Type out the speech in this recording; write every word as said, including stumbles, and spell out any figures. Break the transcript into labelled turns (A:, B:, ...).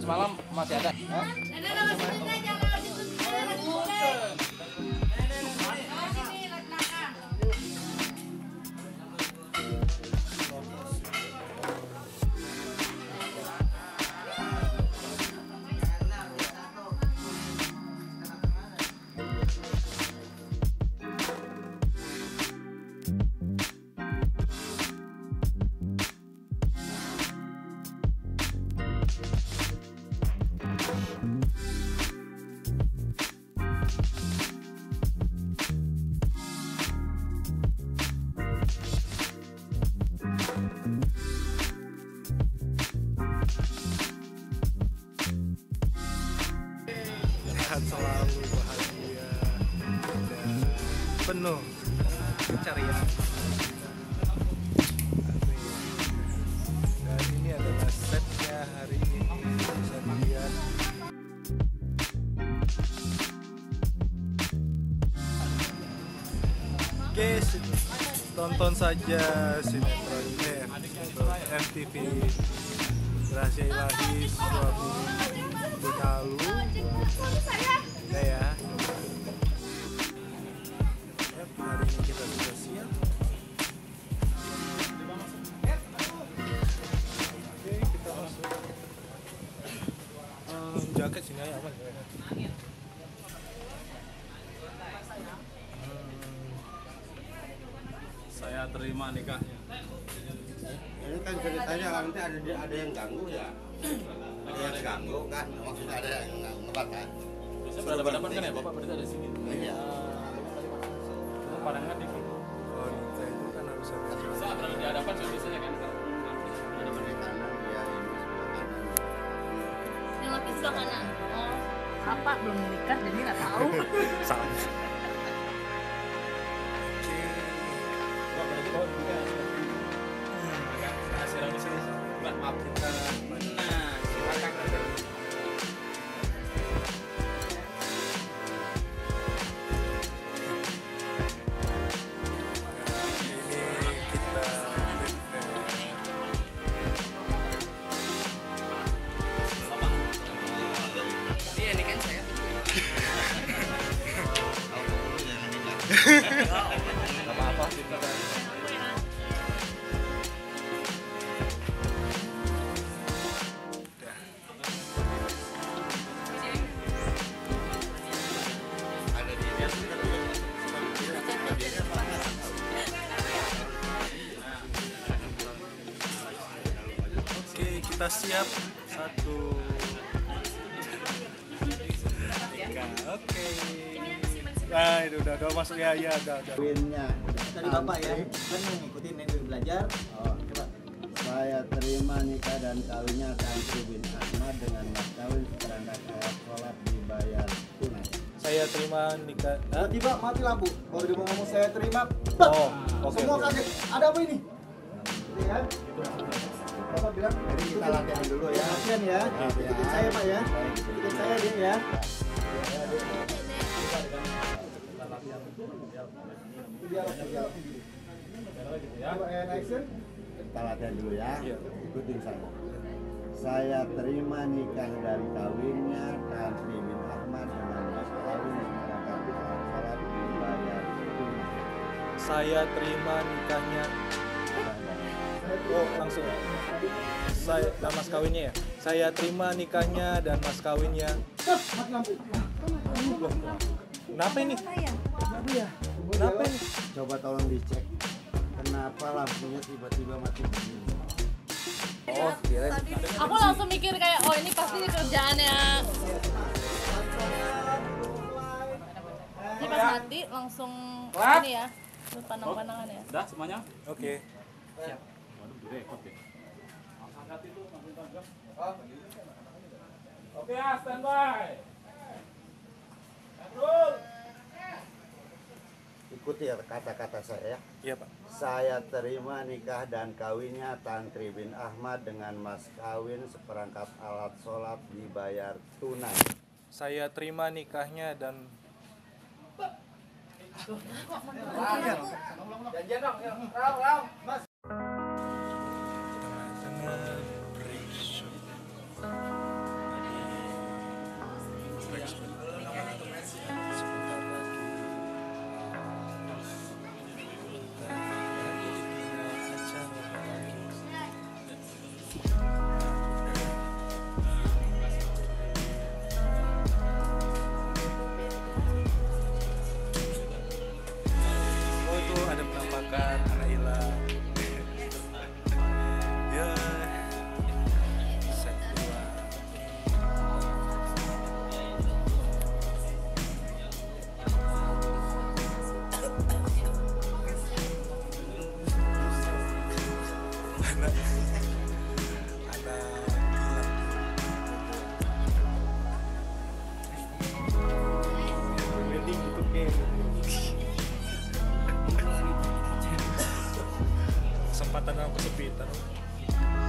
A: semalam masih ada.
B: Sehat selalu, bahagia dan penuh pencarian. Dan ini adalah setnya hari ini, bisa dilihat. Oke, tonton saja sinetron ini untuk M T V Rahasia Ilahi Suami Benalu. Ya ya. Yap, hari ini kita sudah siap. Oke, kita masuk. Um, jaket sini aja aman. Hmm.
C: Saya terima nikahnya.
D: Ini kan ceritanya nanti ada ada yang ganggu ya, ada yang ganggu kan, maksudnya ada yang ngebat kan.
C: Saya berhadapan kan ya, Bapak berarti ada di sini.
D: Iya.
C: Itu pandangan di sini.
B: Oh, nikah itu kan harus ada jalan.
C: Saya terlalu di hadapan sudah biasanya kan.
D: Ada di kanan, dia ini sebelah kanan.
E: Yang laki sebelah kanan. Oh, apa belum nikah jadi nggak tahu.
B: Salah.
C: Bapak berarti Bapak juga agak rahasia di sini. Mbak, maaf kita. Nah, silakan. Gak apa-apa sih kita.
D: Ada di dia kan
B: Oke, kita siap. Satu. Tiga. Oke. Nah, itu udah udah masuk ya, ya, udah, udah.
F: Kawinnya tadi bapak ya kan ngikutin ini belajar. Oh, coba. Saya terima nikah dan kawinnya Tantri bin Ahmad dengan mas kawin seperangkat alat sholat dibayar tunai.
B: Saya terima nikah. Hah?
F: Tiba-tiba mati lampu. Kalau dia mau ngomong saya terima,
B: Oh, oke.
F: semua
B: oke.
F: kaget. Ada apa ini? Gitu ya. Bapak bilang,
D: Jadi kita latihan dulu ya.
F: latihan ya. Ikutin saya pak ya. Ikutin saya dia ya. Dialog, dialog. Coba and action.
D: Kita latihan dulu ya.
B: Iya.
D: Ikutin saya. Saya terima nikah dan kawinnya Tantri bin Ahmad dengan mas kawin seperangkat alat sholat dibayar tunai.
B: Saya terima nikahnya. Oh, langsung. Saya dan mas kawinnya ya. Saya terima nikahnya dan mas kawinnya.
F: Stop, mati lampu.
B: Kenapa ini?
F: Kenapa ya?
B: Kenapa ini?
D: Coba tolong dicek kenapa lampunya tiba-tiba mati begini.
B: Oh, kira
E: Aku langsung mikir kayak, oh ini pasti kerjaannya. Ini pas mati langsung ini ya, pandang-pandangan ya.
C: Udah semuanya?
B: Oke.
C: Siap. Waduh, direkod ya. Angkat itu langsung tangkap. Oke ya, standby. Kontrol.
D: Ikuti ya kata-kata saya ya.
B: Iya, Pak.
D: Saya terima nikah dan kawinnya Tantri bin Ahmad dengan mas kawin seperangkat alat sholat dibayar tunai.
B: Saya terima nikahnya dan
F: Janjian dong, Ram, Ram, Mas.
B: dengan break shot. kan anak hilang. Ya set dua. Anak anak hilang. Wedding gitu kayak kesempatan dalam kesempitan.